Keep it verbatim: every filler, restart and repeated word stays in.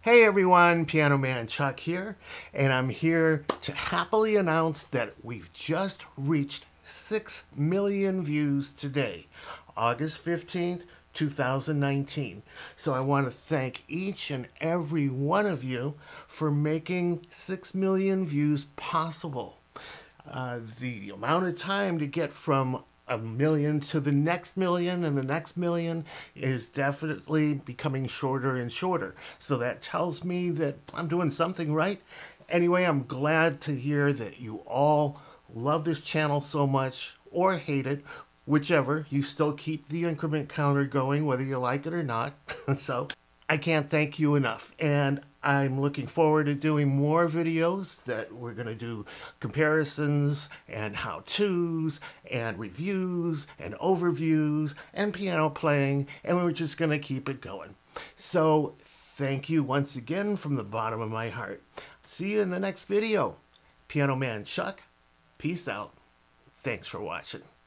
Hey everyone, PianoManChuck here, and I'm here to happily announce that we've just reached six million views today, August fifteenth, two thousand nineteen. So I want to thank each and every one of you for making six million views possible. Uh, the amount of time to get from a million to the next million and the next million is definitely becoming shorter and shorter. So that tells me that I'm doing something right. Anyway, I'm glad to hear that you all love this channel so much or hate it, whichever. You still keep the increment counter going whether you like it or not. So I can't thank you enough, and I'm looking forward to doing more videos that we're going to do comparisons and how-tos and reviews and overviews and piano playing, and we're just going to keep it going. So thank you once again from the bottom of my heart. See you in the next video. PianoManChuck, peace out. Thanks for watching.